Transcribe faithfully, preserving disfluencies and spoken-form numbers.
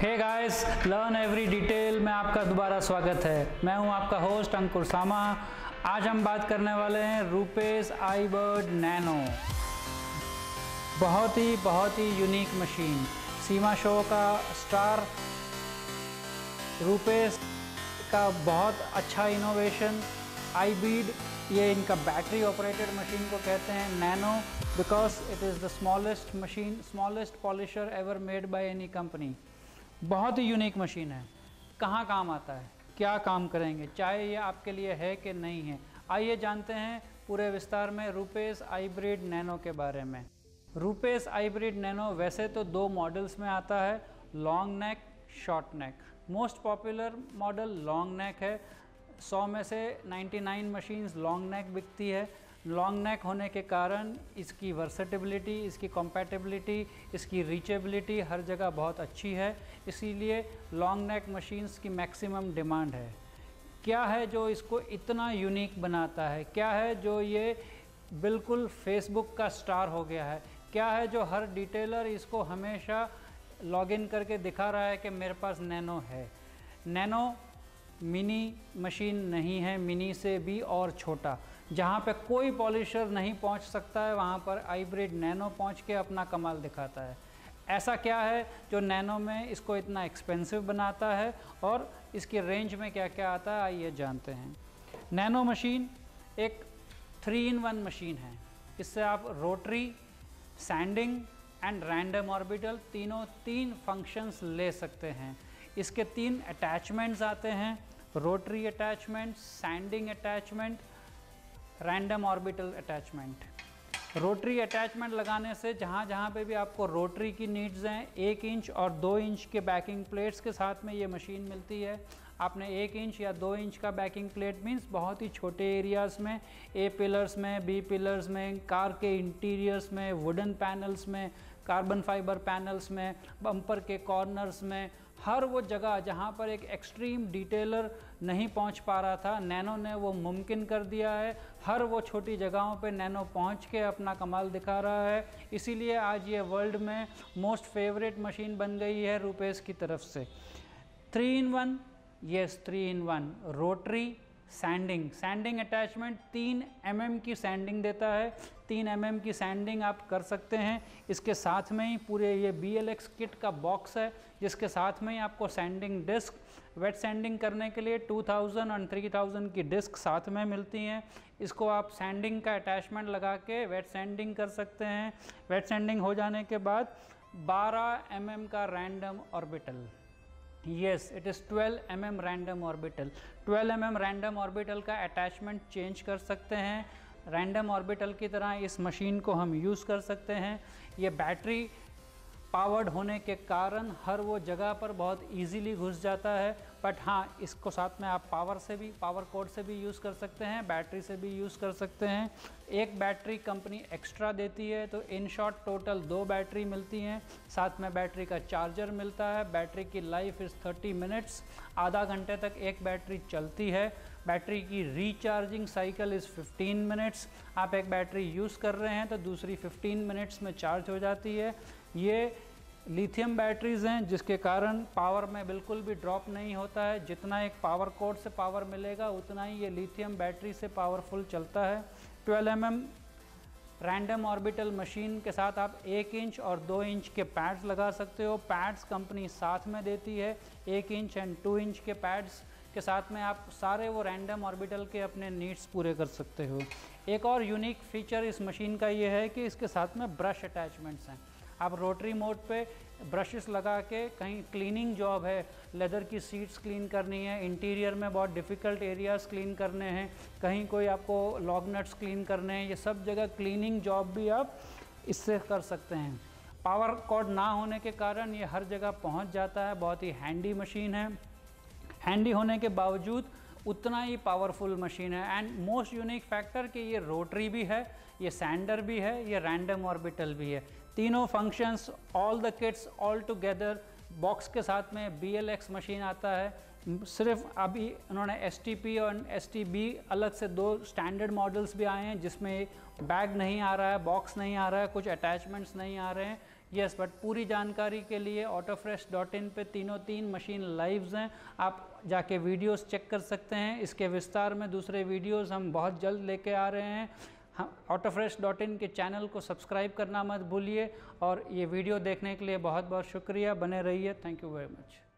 हे guys, learn every detail में आपका दोबारा स्वागत है। मैं हूं आपका होस्ट अंकुर सामा। आज हम बात करने वाले हैं रूपेस iBrid नैनो। बहुत ही बहुत ही यूनिक मशीन, सीमा शो का स्टार, रूपेस का बहुत अच्छा इनोवेशन iBrid। ये इनका बैटरी ऑपरेटेड मशीन को कहते हैं nano because it is the smallest machine, smallest polisher ever made by any company. बहुत ही यूनिक मशीन है। कहाँ काम आता है, क्या काम करेंगे, चाहे ये आपके लिए है कि नहीं है, आइए जानते हैं पूरे विस्तार में रूपेस iBrid नैनो के बारे में। रूपेस iBrid नैनो वैसे तो दो मॉडल्स में आता है, long neck, short neck. Most popular model long neck है। सौ में से निन्यानवे मशीन्स लॉन्ग नेक बिकती है। लॉन्ग नेक होने के कारण इसकी वर्सेटिबिलिटी, इसकी कॉम्पैटिबिलिटी, इसकी रीचेबिलिटी हर जगह बहुत अच्छी है, इसीलिए लॉन्ग नेक मशीन्स की मैक्सिमम डिमांड है। क्या है जो इसको इतना यूनिक बनाता है, क्या है जो ये बिल्कुल फेसबुक का स्टार हो गया है, क्या है जो हर डिटेलर इसको हमेशा लॉगिन करके दिखा रहा है कि मेरे पास नैनो है। नैनो मिनी मशीन नहीं है, मिनी से भी और छोटा। जहाँ पे कोई पॉलिशर नहीं पहुँच सकता है वहाँ पर iBrid नैनो पहुँच के अपना कमाल दिखाता है। ऐसा क्या है जो नैनो में इसको इतना एक्सपेंसिव बनाता है और इसकी रेंज में क्या क्या आता है, आइए जानते हैं। नैनो मशीन एक थ्री इन वन मशीन है। इससे आप rotary, sanding and random orbital तीनों तीन फंक्शंस ले सकते हैं। इसके तीन अटैचमेंट्स आते हैं, rotary attachment, sanding attachment, random orbital attachment. Rotary attachment लगाने से जहाँ जहाँ पे भी आपको रोटरी की नीड्स हैं, एक इंच और दो इंच के बैकिंग प्लेट्स के साथ में ये मशीन मिलती है। आपने एक इंच या दो इंच का बैकिंग प्लेट मीन्स बहुत ही छोटे एरियाज़ में, ए पिलर्स में, बी पिलर्स में, कार के इंटीरियर्स में, वुडन पैनल्स में, कार्बन फाइबर पैनल्स में, बम्पर के कॉर्नर्स में, हर वो जगह जहाँ पर एक एक्सट्रीम डिटेलर नहीं पहुँच पा रहा था, नैनो ने वो मुमकिन कर दिया है। हर वो छोटी जगहों पे नैनो पहुँच के अपना कमाल दिखा रहा है, इसीलिए आज ये वर्ल्ड में मोस्ट फेवरेट मशीन बन गई है रूपेस की तरफ से। Three in one, yes three in one, rotary, sanding. Sanding attachment तीन एम एम की सैंडिंग देता है, तीन एम एम की सैंडिंग आप कर सकते हैं। इसके साथ में ही पूरे ये बी एल एक्स किट का बॉक्स है, जिसके साथ में ही आपको सैंडिंग डिस्क, वेट सैंडिंग करने के लिए टू थाउज़ेंड और थ्री थाउज़ेंड की डिस्क साथ में मिलती हैं। इसको आप सैंडिंग का अटैचमेंट लगा के वेट सैंडिंग कर सकते हैं। वेट सैंडिंग हो जाने के बाद बारह एम एम का random orbital, yes it is twelve M M random orbital. Twelve M M random orbital का अटैचमेंट चेंज कर सकते हैं। रैंडम ऑर्बिटल की तरह इस मशीन को हम यूज़ कर सकते हैं। ये बैटरी पावर्ड होने के कारण हर वो जगह पर बहुत इजीली घुस जाता है, बट हाँ इसको साथ में आप पावर से भी, पावर कोड से भी यूज़ कर सकते हैं, बैटरी से भी यूज़ कर सकते हैं। एक बैटरी कंपनी एक्स्ट्रा देती है, तो इन शॉर्ट टोटल दो बैटरी मिलती हैं। साथ में बैटरी का चार्जर मिलता है। बैटरी की लाइफ इज़ थर्टी मिनट्स, आधा घंटे तक एक बैटरी चलती है। बैटरी की recharging cycle is fifteen minutes. आप एक बैटरी यूज़ कर रहे हैं तो दूसरी फिफ्टीन मिनट्स में चार्ज हो जाती है। ये लिथियम बैटरीज़ हैं जिसके कारण पावर में बिल्कुल भी ड्रॉप नहीं होता है। जितना एक पावर कोड से पावर मिलेगा उतना ही ये लिथियम बैटरी से पावरफुल चलता है। Twelve M M random orbital machine के साथ आप एक इंच और दो इंच के पैड्स लगा सकते हो। पैड्स कंपनी साथ में देती है, एक इंच एंड टू इंच के पैड्स के साथ में आप सारे वो रैंडम ऑर्बिटल के अपने नीड्स पूरे कर सकते हो। एक और यूनिक फीचर इस मशीन का ये है कि इसके साथ में ब्रश अटैचमेंट्स हैं। आप रोटरी मोड पे ब्रशेस लगा के, कहीं क्लीनिंग जॉब है, लेदर की सीट्स क्लीन करनी है, इंटीरियर में बहुत डिफ़िकल्ट एरियाज़ क्लीन करने हैं, कहीं कोई आपको लॉग नट्स क्लीन करने हैं, ये सब जगह क्लीनिंग जॉब भी आप इससे कर सकते हैं। पावर कॉर्ड ना होने के कारण ये हर जगह पहुंच जाता है। बहुत ही हैंडी मशीन है। हैंडी होने के बावजूद उतना ही पावरफुल मशीन है। एंड मोस्ट यूनिक फैक्टर कि ये रोटरी भी है, ये सैंडर भी है, ये रैंडम ऑर्बिटल भी है। तीनों functions, all the kits all together. Box के साथ में बी एल एक्स मशीन आता है। सिर्फ अभी उन्होंने एस टी पी और एस टी बी अलग से दो स्टैंडर्ड मॉडल्स भी आए हैं जिसमें बैग नहीं आ रहा है, बॉक्स नहीं आ रहा है, कुछ अटैचमेंट्स नहीं आ रहे हैं। यस, बट पूरी जानकारी के लिए ऑटोफ्रेश डॉट इन पे तीनों तीन मशीन लाइव्स हैं, आप जाके वीडियोस चेक कर सकते हैं। इसके विस्तार में दूसरे वीडियोस हम बहुत जल्द लेके आ रहे हैं। हाँ, ऑटोफ्रेश डॉट इन के चैनल को सब्सक्राइब करना मत भूलिए और ये वीडियो देखने के लिए बहुत बहुत शुक्रिया, बने रहिए। Thank you very much.